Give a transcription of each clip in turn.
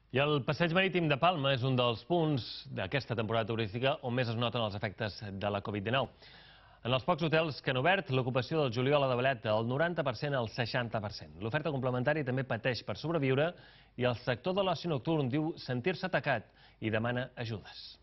I el passeig marítim de Palma és un dels punts d'aquesta temporada turística on més es noten els efectes de la Covid-19. En els pocs hotels que han obert, l'ocupació del juliol ha davallat del 90% al 60%. L'oferta complementària també pateix per sobreviure i el sector de l'oci nocturn diu sentir-se atacat i demana ajudes.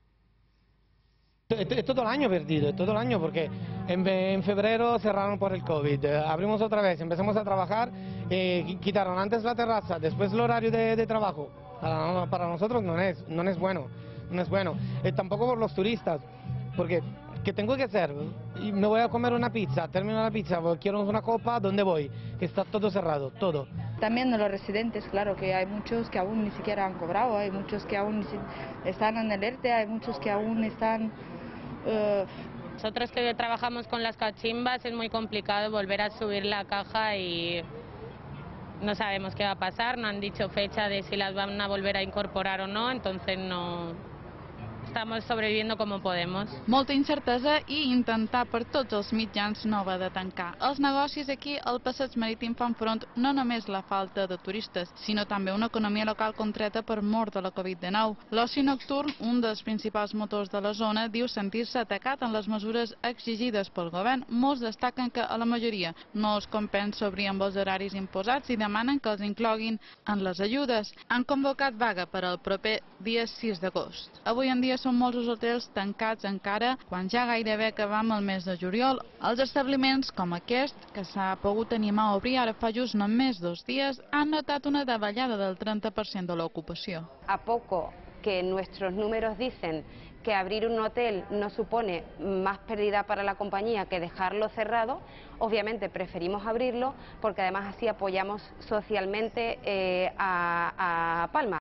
Es todo el año perdido, es todo el año porque en febrero cerraron por el COVID, abrimos otra vez, empezamos a trabajar, quitaron antes la terraza, después el horario de trabajo. Para nosotros no es bueno, no es bueno. Tampoco por los turistas, porque ¿qué tengo que hacer? Y me voy a comer una pizza, termino la pizza, quiero una copa, ¿dónde voy? Que está todo cerrado, todo. También los residentes, claro, que hay muchos que aún ni siquiera han cobrado, hay muchos que aún están en el ERTE, hay muchos que aún están... Nosotros que trabajamos con las cachimbas es muy complicado volver a subir la caja y no sabemos qué va a pasar, no han dicho fecha de si las van a volver a incorporar o no, entonces no... Estamos sobreviviendo como podemos. Molta incertesa i intentar per tots els mitjans no haver de tancar. Els negocis aquí al passeig marítim fan front no només a la falta de turistes, sinó també una economia local contreta per mort de la Covid-19. L'oci nocturn, un dels principals motors de la zona, diu sentir-se atacat en les mesures exigides pel govern. Molts destaquen que a la majoria no els compensa obrir amb els horaris imposats i demanen que els incloguin en les ajudes. Han convocat vaga per al proper dia 6 d'agost. Avui en dia són molts els hotels tancats encara quan ja gairebé acabam el mes de juliol. Els establiments com aquest, que s'ha pogut animar a obrir ara fa just només 2 dies, han notat una davallada del 30% de l'ocupació. A poco que nuestros números dicen que abrir un hotel no supone más pérdida para la compañía que dejarlo cerrado, obviamente preferimos abrirlo porque además así apoyamos socialmente a Palma.